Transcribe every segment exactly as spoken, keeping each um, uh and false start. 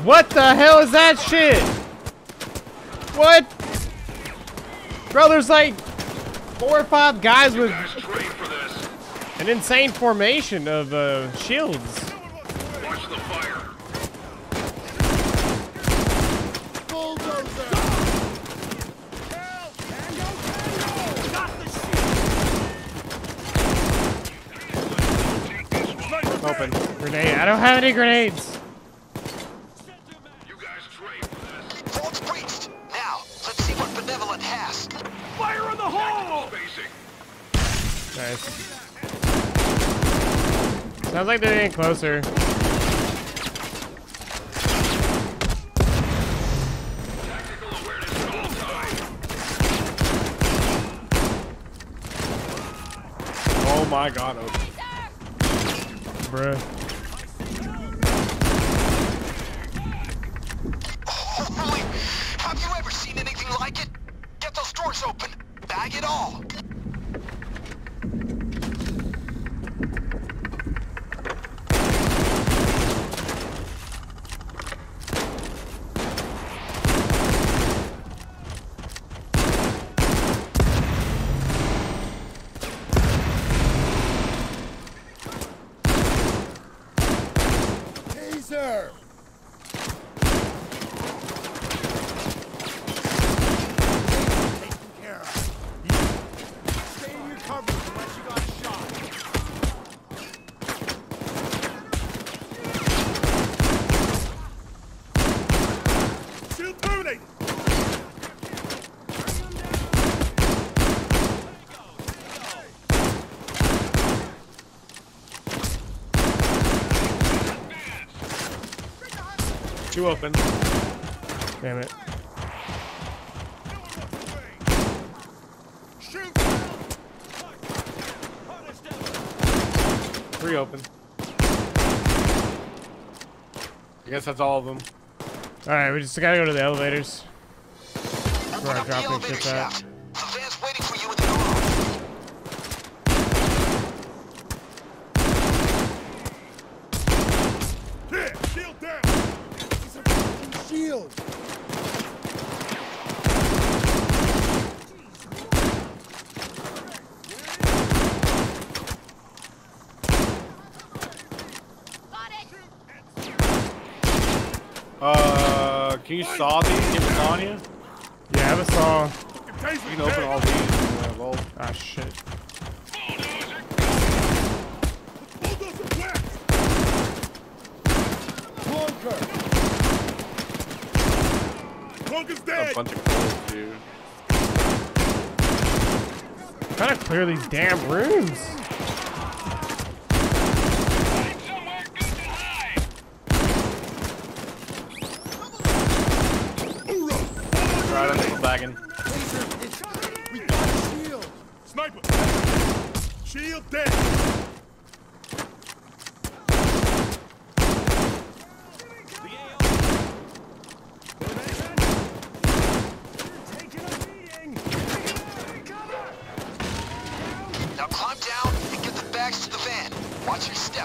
What the hell is that shit? What? Bro, there's like four or five guys with an insane formation of uh, shields. Watch the fire. Open. Grenade. I don't have any grenades. You guys train for this. Vault's breached. Now, let's see what Benevolent has. Fire in the hole! Spacing. Nice. Sounds like they're getting closer. Tactical awareness at all times. Oh my god, open. Bruh. Holy, have you ever seen anything like it? Get those doors open. Bag it all. Taser! Stay in your cover unless you got shot. Shield terminated! Two open. Damn it. Shoot! Three open. I guess that's all of them. Alright, we just gotta go to the elevators. Open Where I up the dropped and elevator shit at. shaft. The van's waiting for you in the garage. Here! Shield down! He's a fucking shield! Uh, can you saw these? Give us on you? Yeah, I have a saw. You can open all these in the vault. Ah, shit. Bulldozer west! Clunker! Clunker's A dead! bunch of gold, dude. Gotta clear these damn rooms. Right, I'm just bagging. Taser, it's... We got a shield! Sniper! Shield dead! Now climb down and get the bags to the van. Watch your step.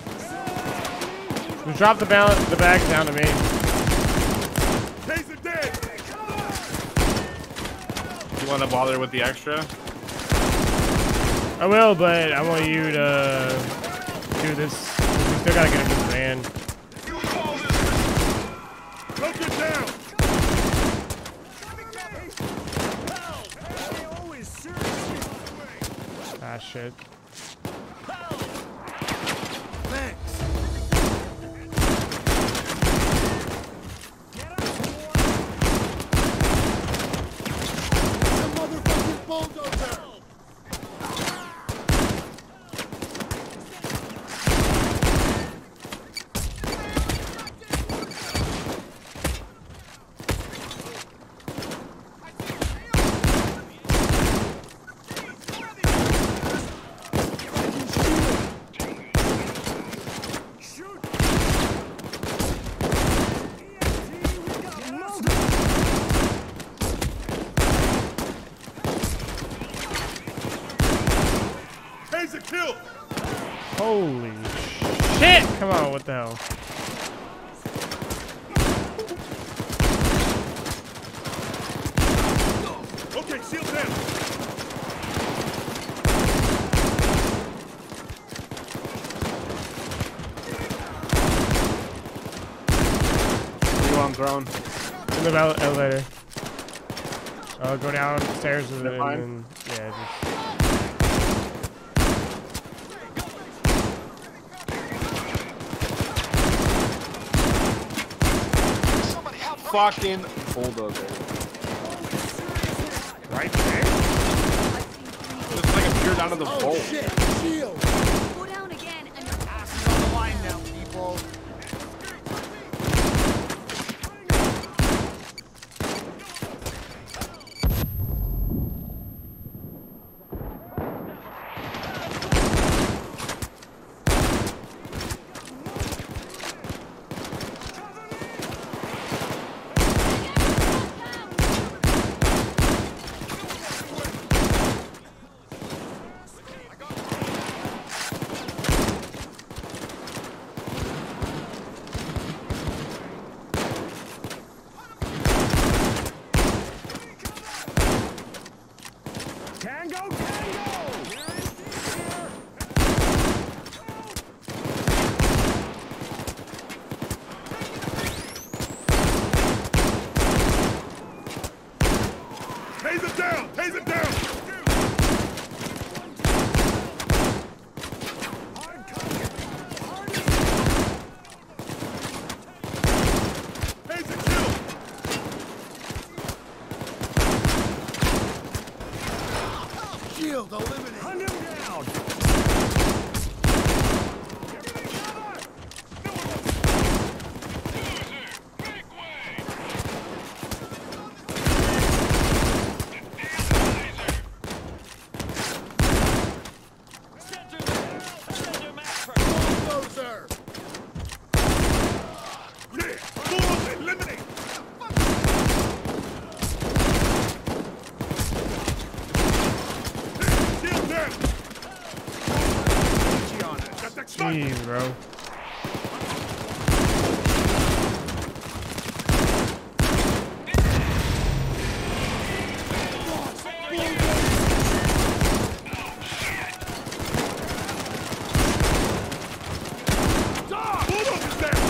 Just drop the, bal the bags down to me. Taser dead! You want to bother with the extra? I will, but I want you to do this. We still gotta get into the van. Clunker down! Ah, shit. Thanks! The motherfucking bulldozer! Taser kill! Holy shit! Come on, what the hell? Drone. In the ele- elevator. Oh, go downstairs and then, fine? and then yeah. Just... Somebody help me. Fucking bulldozer. Right there. Just like appeared out of the Oh bolt. shit! Shield! Go down again and Asses on the line now, people. Tango! Tango! Taser down! Taser down! Hard contact. Taser kill! Shield eliminated. Hunt him down. Bulldozer. Yeah, bull eliminate. Shield down. Got that sniper. Jeez, bro. Bulldozer's down.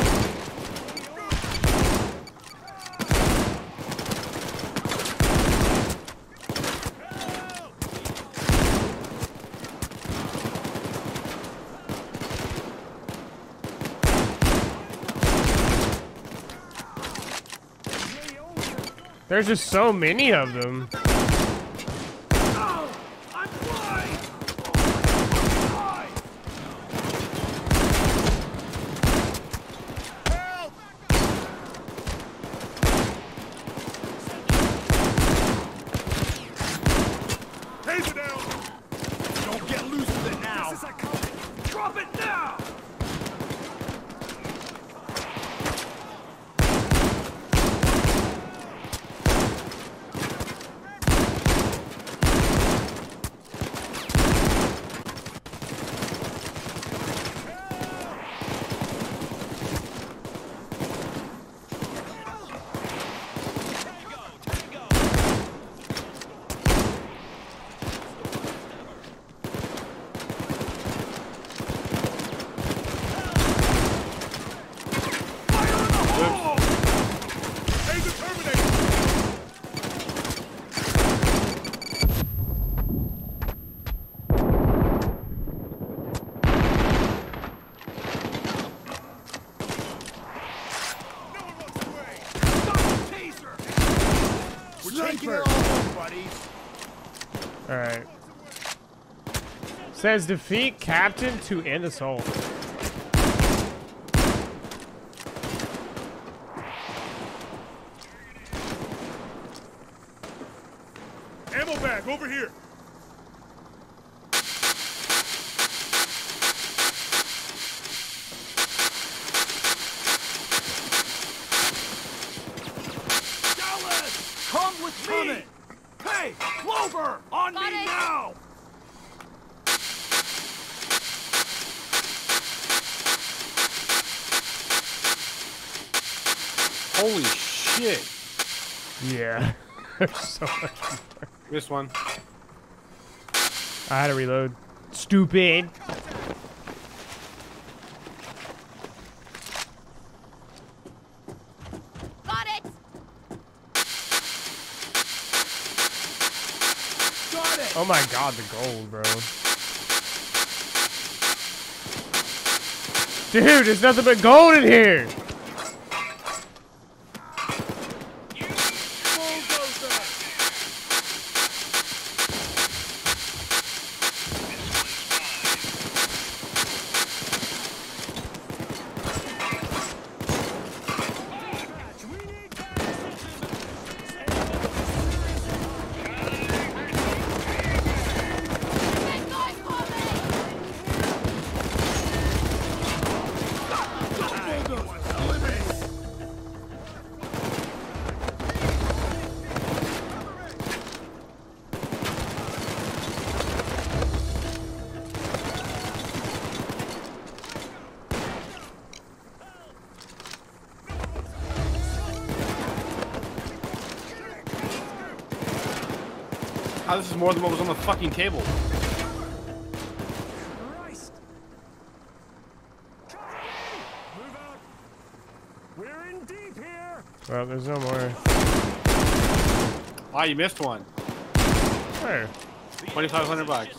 There's just so many of them. I'm blind. Help! Taser down. Don't get loose with it now. This is a coming. Drop it now. Taser terminated. No one wants away. Stop the taser. We're taking it all home, buddies. All right. Says defeat captain to end assault. Ammo bag over here. Dallas, come with me. Hey, Clover, on Got me it. now. Holy shit. Yeah. There's so much more. This one. I had to reload. Stupid. got Oh my god, the gold, bro. Dude, there's nothing but gold in here. Oh, this is more than what was on the fucking table. Christ. Move out. We're in deep here. Well, there's no more. Ah, you missed one. Where? twenty-five hundred bucks.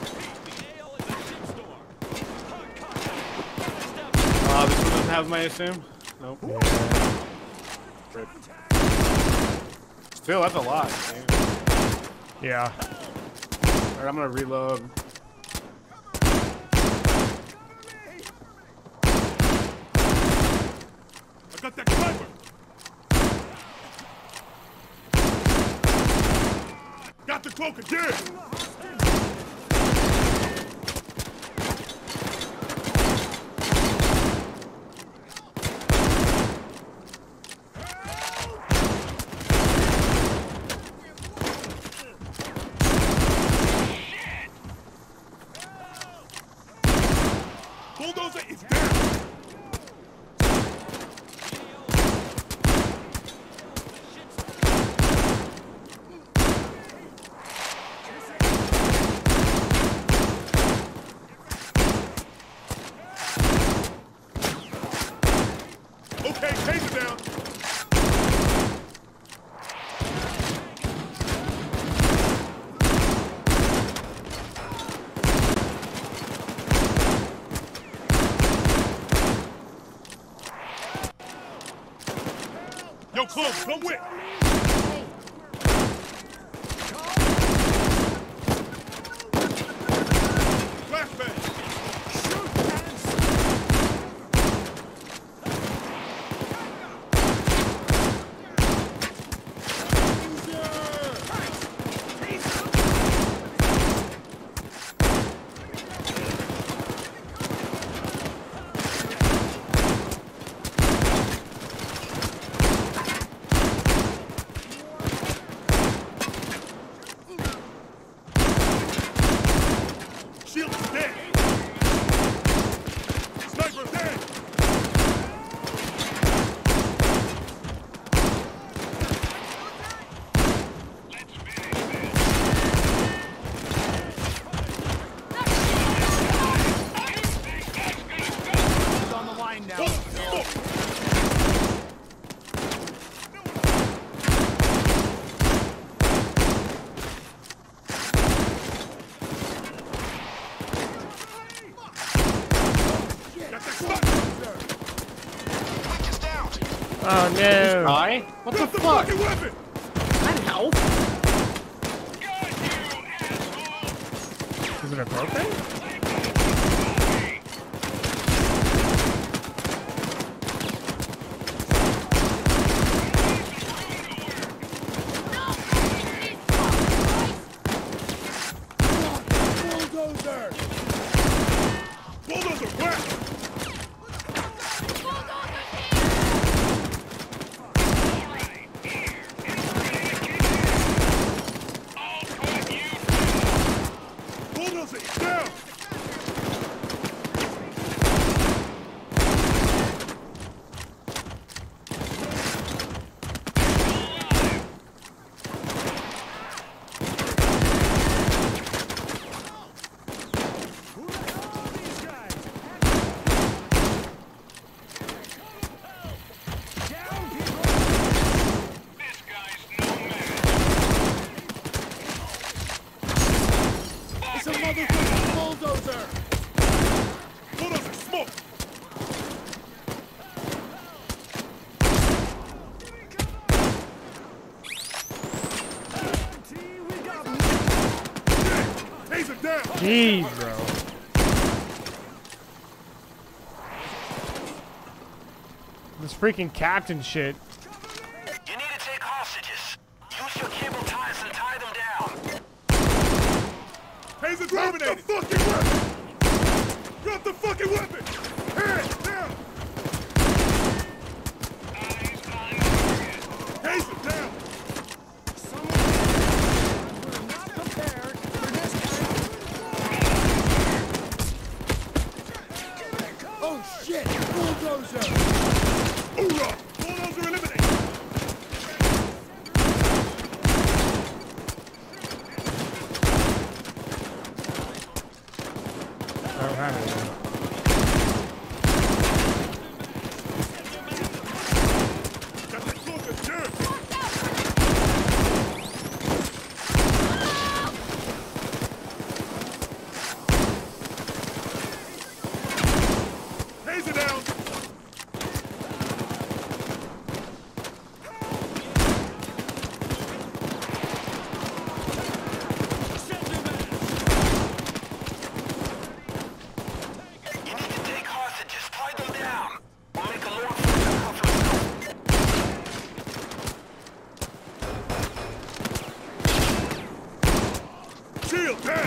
Uh, this one doesn't have my assume? Nope. Rip. Still, that's a lot. Man. Yeah. Alright, I'm gonna reload. I got that sniper. Got the cloak again. Bulldozer is down. Okay, taser down. Yo, Clove, come with. Flashbang. Shield is dead. Sniper dead. He's on the line now. Got that sniper. Mike is down. Oh no. Die? What the Drop the fuck? fucking weapon. Is it a broken? Bulldozer. Bulldozer, where? Bulldozer, down. Jeez, bro. This freaking captain shit. You need to take hostages. Use your cable ties and tie them down. Taser terminated. Drop the fucking weapon. Drop the fucking weapon. Hands down. Taser down. Oh shit! Bulldozer! Hoorah! Bulldozer eliminated. I don't have it. Got the closer, jerk. Taser down. You need to take hostages. Tie them down. We'll make a law enforcement. Shield down.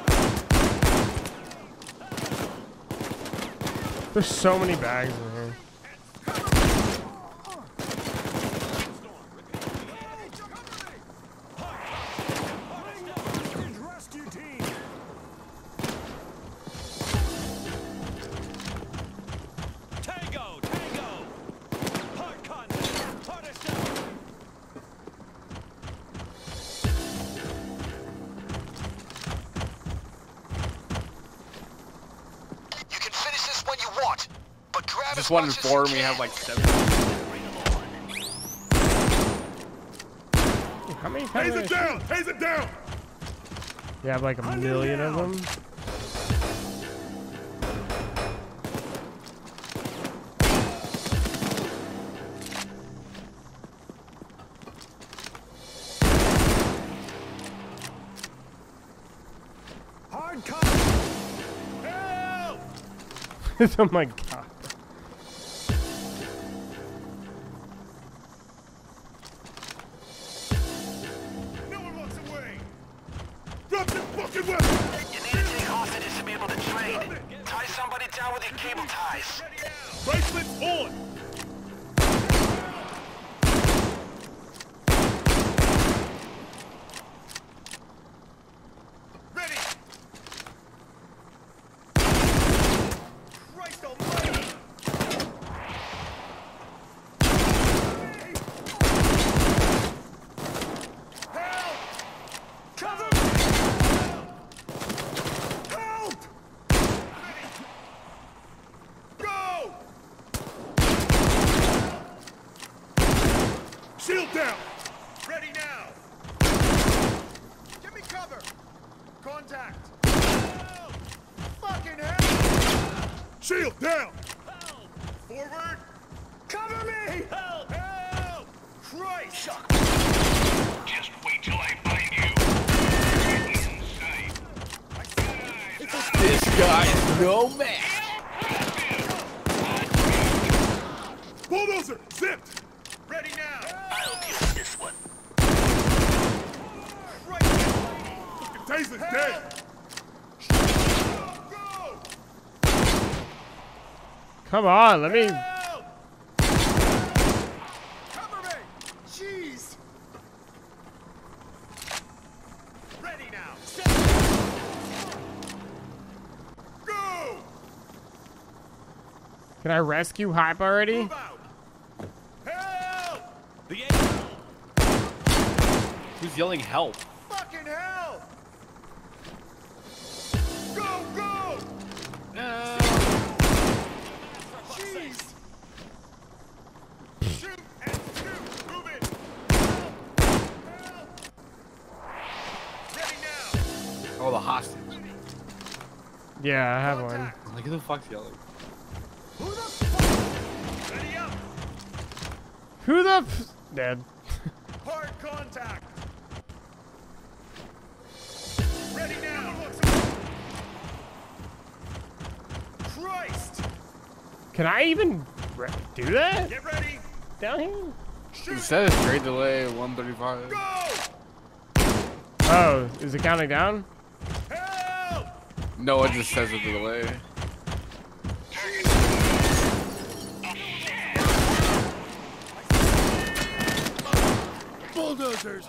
There's so many bags in here. Rescue team. Tango! Tango! Hard contact! Hard assembly! You can finish this when you want, but grab Just as one in much as four, you and we can. have like seven. How many times? Taser down. Taser down. You have like a million of them. Hard contact. Help! Oh my god. No one walks away. Drop the fucking weapon. You need to take hostages to be able to trade. Tie somebody down with your cable ties. Bracelets on. Ready. Christ almighty. Help! Cover me! Help! Go! Shield down! Ready now! Give me cover! Contact! Help! Fucking hell! Shield down! Help! Forward! Cover me! Help! Help! Christ! Just wait till I find you. Inside. This guy is no man. Bulldozer! Zipped! Ready now! I'll deal with this one. Christ! Fucking Taser's dead! Go! Come on, let me. Help! Cover me! Jeez! Ready now! Set. Go! Can I rescue Hype already? Move out! Help! The angel! Who's yelling help? Fucking hell! Go, go! Jeez! Shoot and shoot! Move it! Help! Ready now! Oh, the hostage. Yeah, I have one. Like, who the fuck's yelling? Who the fuck? Ready up! Who the f dead? Hard contact! Ready now! Christ! Can I even re- do that Get ready! down here? It says trade delay one thirty-five. Go! Oh, is it counting down? Help! No, it just says a delay. Bulldozers!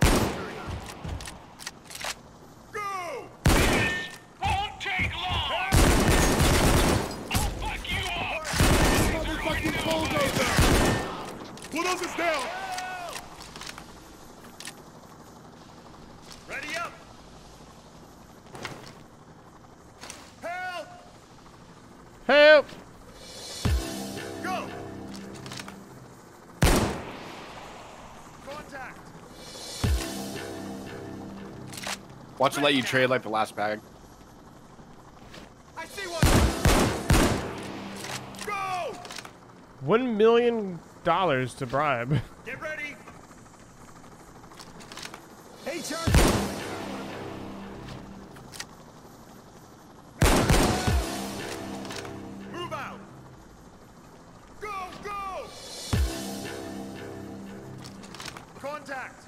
Go! Won't take long. I'll fuck you up. Motherfucking bulldozer! Bulldozers down! Ready up! Help! Help! Go! Contact! Watch it let you trade like the last bag. I see one! Go! One million dollars to bribe. Get ready! Hey, Charlie! Move out! Go, go! Contact!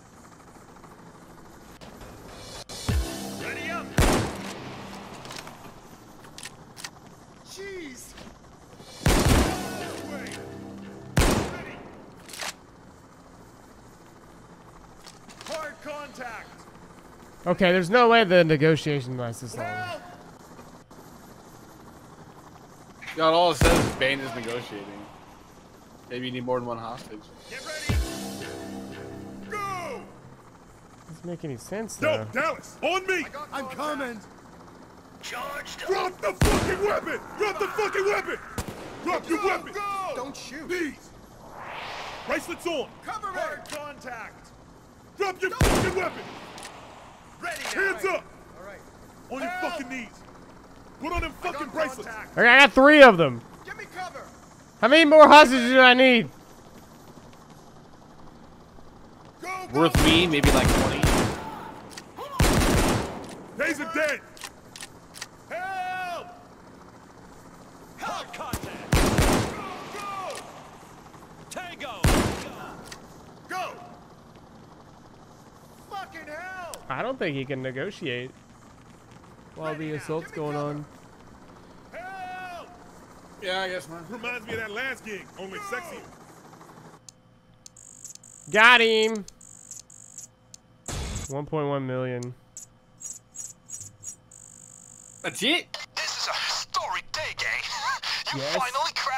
Ready up! Jeez! This way! Ready! Hard contact! Okay, there's no way the negotiation lasts this long. Help! God, all it says is Bane is negotiating. Maybe you need more than one hostage. Get ready! Go! Doesn't make any sense No, though. Dallas, on me! I'm coming! Charged up. Drop the fucking weapon! Drop the fucking weapon! Drop your weapon! Don't shoot! Knees! Bracelets on! Cover me! Hard contact! Drop your fucking weapon! Ready! Hands up! Alright. On your Help! fucking knees! Put on them fucking bracelets! Okay, I got three of them. Give me cover! How many more hostages do I need? Go, go! Worth me, maybe like twenty. Taser dead! Help! Hard contact. Go, go! Tango. Go! Fucking hell! I don't think he can negotiate while the assault's going on. Help! Yeah, I guess not. Reminds me of that last gig, only sexier. Got him. one point one million. That's it? This is a historic day, gang. You Yes. finally cracked